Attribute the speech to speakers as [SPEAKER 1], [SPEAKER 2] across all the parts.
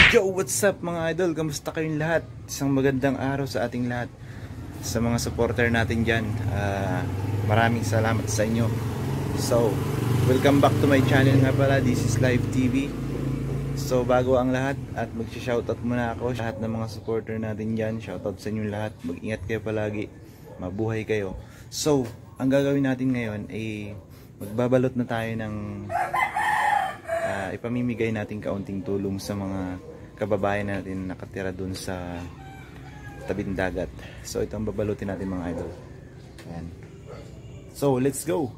[SPEAKER 1] Yo, what's up mga idol? Kamusta kayong lahat? Isang magandang araw sa ating lahat. Sa mga supporter natin dyan, maraming salamat sa inyo. So, welcome back to my channel nga pala. This is Live TV. So, bago ang lahat at magsha-shoutout muna ako sa lahat ng mga supporter natin dyan. Shoutout sa inyo lahat. Mag-ingat kayo palagi. Mabuhay kayo. So, ang gagawin natin ngayon ay magbabalot na tayo ng ipamimigay natin kaunting tulong sa mga kababayan natin nakatira dun sa tabing dagat. So ito ang babalutin natin mga idol. Ayan. So let's go!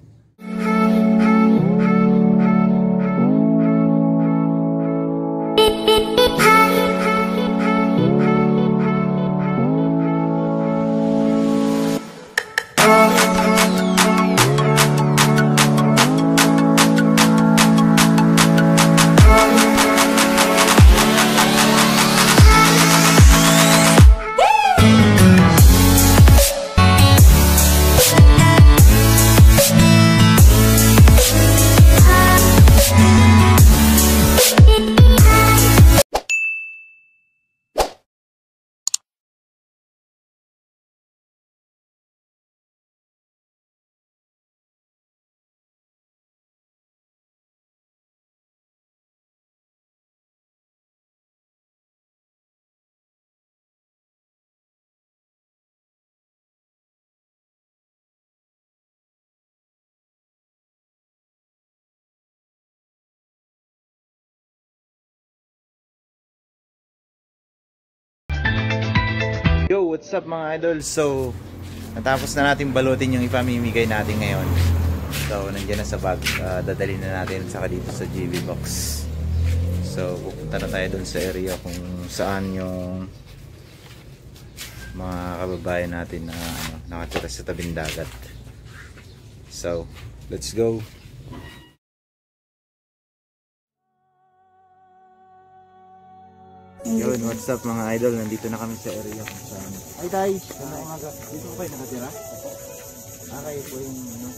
[SPEAKER 1] Yo, what's up mga idol? So, natapos na natin balutin yung ipamimigay natin ngayon. So, nandiyan na sa bag. Dadalhin na natin saka dito sa GB box. So, pupunta na tayo dun sa area kung saan yung mga kababayan natin na nakatira sa tabing dagat. So, let's go! Yun, what's up mga idol? Nandito na kami sa area kung saan. Ay tay! Dito ko kayo nakatira? Kayo po yung ano.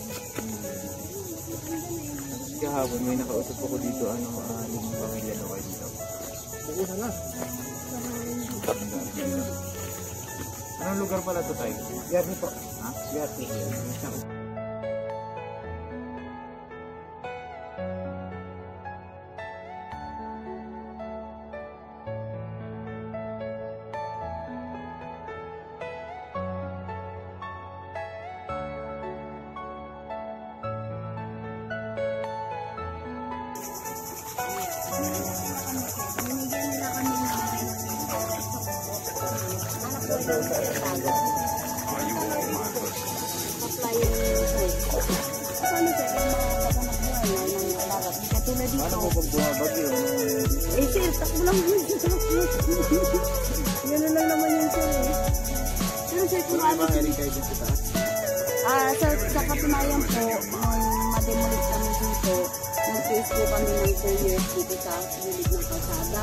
[SPEAKER 1] Kahapon may nakausap ako dito, limang pamilya daw kayo dito. Buko na lang. Anong lugar pala ito tay? Biyerni po. Ha? Biyerni.
[SPEAKER 2] Ano mo pag bumabagyo? Eh sir, takbo lang yun. Ganun lang naman yun sir eh. Pero sir, kung ano sa katunayan po, nung ma-demolish kami dito, nag-face po kami ng 2 years dito sa gilid ng kalsada.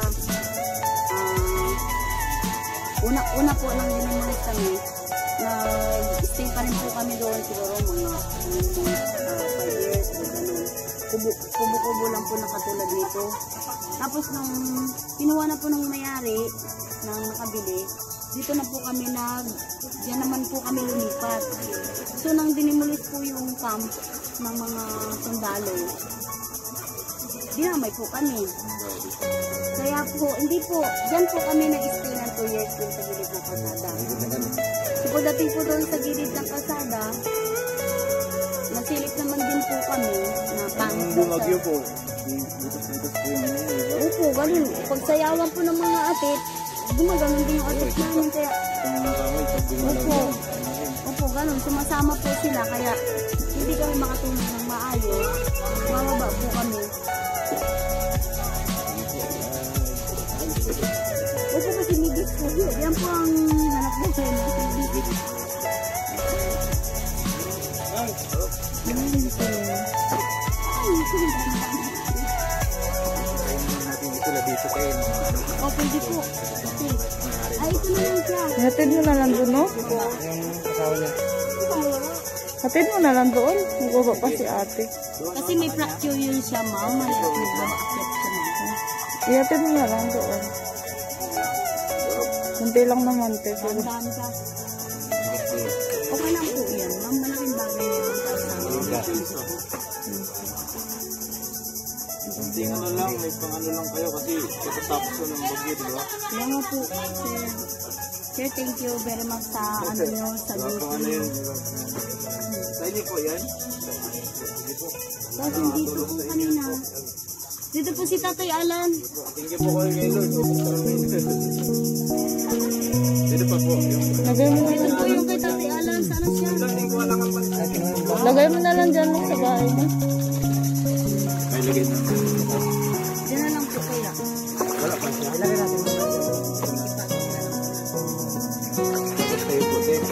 [SPEAKER 2] Una po nang dinamolish kami, nag-stay pa rin po kami doon siguro mga 5 years o gano'n. Kubo-kubo lang po na katulad nito. Tapos nung kinuha na po ng mayari ng nakabili, dito na po kami diyan naman po kami lumipat. So nang dinimulis po yung camp ng mga sundalo, dinamay po kami. Kaya po, hindi po, diyan po kami nag-stay ng 2 years din sa gilid ng kalsada. So pagdating po doon sa gilid ng kalsada, nasilip naman din po kami na
[SPEAKER 1] bumagyo po.
[SPEAKER 2] Opo, ganun. Pagsayawan po ng mga atit, gumaganon din yung atit namin. Kaya, opo, ganun. Sumasama po sila. Kaya, hindi kami makatulog ng maayos. Mababa po kami. Opo, kasi midis po. Yan po ang hanap po siya. O, pwede po. Ay, ito na lang siya.
[SPEAKER 3] Hatid mo na lang doon, no? Hatid mo na lang doon. Magbaba pa si ate.
[SPEAKER 2] Kasi may fracture yun siya, ma'am. May akit siya, ma'am.
[SPEAKER 3] Ihatid mo na lang doon. Kunti lang naman, te.
[SPEAKER 2] Ang dami ka. Okay lang po yan. Ang malaking bagay yan.
[SPEAKER 1] Kunting ano lang, may pang ano lang kayo kasi katatapos ko ng bagyo, di ba?
[SPEAKER 2] Kaya nga po, sir. Sir, thank you very much sa ano nyo, sa
[SPEAKER 1] Wala pang ano
[SPEAKER 2] duty.
[SPEAKER 1] yun. Sa inyo po yan?
[SPEAKER 2] So, hindi po po kanina. Dito po si Tatay Alan.
[SPEAKER 1] Tingin po kayo ngayon. Dito pa po.
[SPEAKER 3] Lagay mo na
[SPEAKER 2] Dito
[SPEAKER 3] lang.
[SPEAKER 2] po yung kay Tatay Alan. Sana siya.
[SPEAKER 3] Lagay mo na lang dyan sa bahay mo.
[SPEAKER 1] Ay, lagay na.
[SPEAKER 2] Diyan na lang po kaya.
[SPEAKER 1] Wala pa siya. Ilagay natin mo na. Tapos kayo po, te.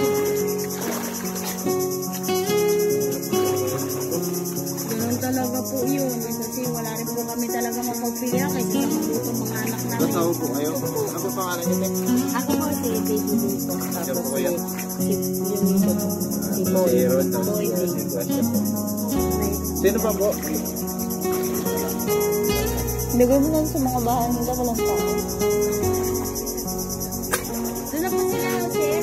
[SPEAKER 2] Ganun talaga po yun. Kasi wala rin po kami talaga mapagpila kasi sa mga mga anak namin.
[SPEAKER 1] Totoo po kayo. Ano po pangalan niyo, te?
[SPEAKER 2] Ako po si Baby dito.
[SPEAKER 1] Siya
[SPEAKER 2] Tapos
[SPEAKER 1] po kayo.
[SPEAKER 2] si Junito po. Si Boy.
[SPEAKER 1] Si Ron.
[SPEAKER 2] Boy.
[SPEAKER 1] Si Gwasya po. Sino pa po?
[SPEAKER 3] Lagay mo lang sa mga bahay nila. Walang tao.
[SPEAKER 2] Doon na po sila, sir.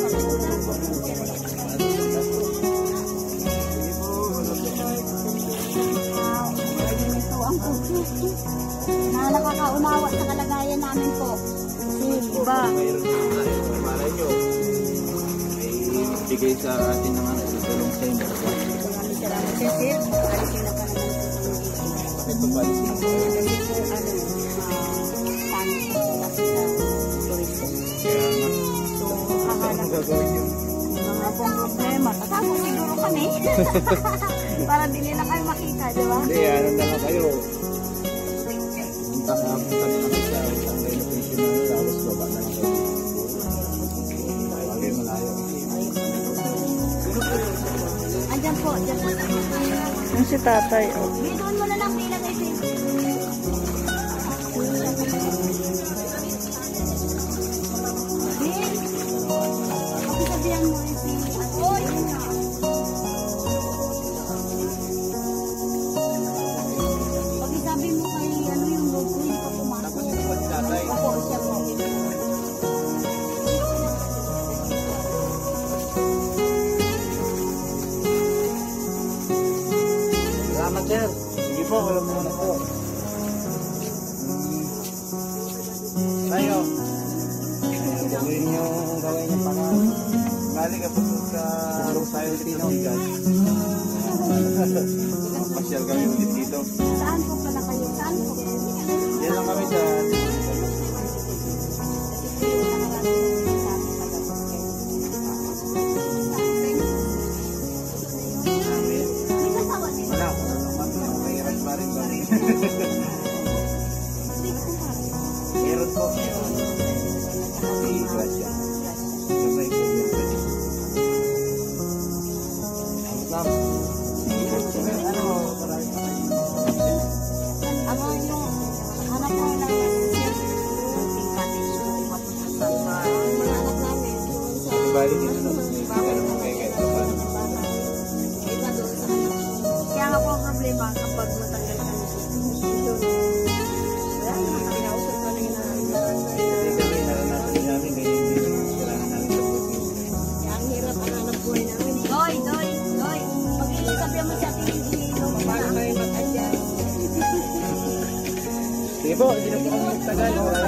[SPEAKER 2] Ito ang puso na nakakaunawa sa kalagayan namin po. Sila.
[SPEAKER 1] Mayroon na tayo. Malay nyo. May bigay sa atin ng ano, tulong sa inyo.
[SPEAKER 2] Maraming salamat, sir. Sir, alisin na pa naman po sa
[SPEAKER 1] Ito pa.
[SPEAKER 2] kasi po, panis po kasi sa tourism.
[SPEAKER 1] Kaya nga.
[SPEAKER 2] So,
[SPEAKER 1] Ano
[SPEAKER 2] hahanap
[SPEAKER 1] gagawin nyo?
[SPEAKER 2] mga pong problema. Tatapos siguro kami. Para di nila kayo makita, di ba?
[SPEAKER 1] Hindi, ano na lang kayo. Punta na lang sa isang relocation na lang. Tapos baba na lang kayo. Malayo malayo.
[SPEAKER 2] Andyan po, dyan po.
[SPEAKER 3] Yung si tatay, oh.
[SPEAKER 2] May doon mo na lang ilagay sir. Pakisabihan mo rin si Oy! Pakisabi mo kay ano yung logo yung papumasok.
[SPEAKER 1] Tapos ito pa si tatay.
[SPEAKER 2] Ako, siya po.
[SPEAKER 1] Salamat, sir. Sige po, wala mo na po. Tayo. Gawin nyo pangalan. Galing ka po sa tayo dito. Pasyal kami ulit dito.
[SPEAKER 2] Saan po pala kayo? Saan po?
[SPEAKER 1] Yan lang kami sa... Wala ko na naman. Mahirap pa rin kami. Meron po. Si Gracia. Sabay ko yung pwede. Ma'am. Ano, marami pa kayo.
[SPEAKER 2] Ako yung hanap mo lang yung cottage ko mapunta sa mga anak namin.
[SPEAKER 1] Bali dito na. Ano mo kayo kahit pa paano.
[SPEAKER 2] Iba doon sa kaya nga po ang problema kapag matanggal kami dito. Wala naman kinausap ko na yun
[SPEAKER 1] Kasi kami naranasan namin ganyan din. Kailangan namin sa buti.
[SPEAKER 2] kaya ang hirap ang hanap buhay namin. Doy! Pag-iisap mo sa ating ilong. Paano kayo mag-adjust?
[SPEAKER 1] Sige po, hindi na po kami magtagal.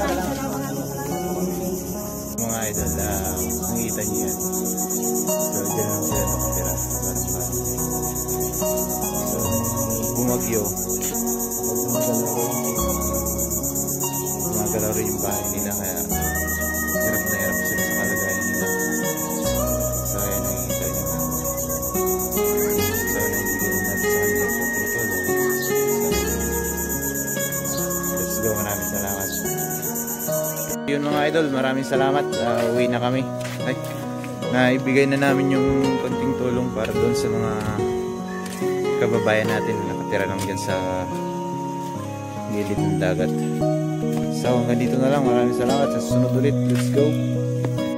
[SPEAKER 1] Mga idol, nakikita niyo yan. So, dyan lang sila nakatira. Parang so, bumagyo. Gumagalaw rin yung bahay nila. Kaya hirap na hirap sila sa kalagayan nila. So, ayan, nakikita niyo. So, naibigyan natin sa kanila sa tulong. Let's go, maraming salamat. Yun mga idol, maraming salamat. Uwi na kami. Ay, naibigay na namin yung konting tulong para doon sa mga kababayan natin na nakatira lang dyan sa gilid ng dagat. So hanggang dito na lang. Maraming salamat. Sa susunod ulit. Let's go.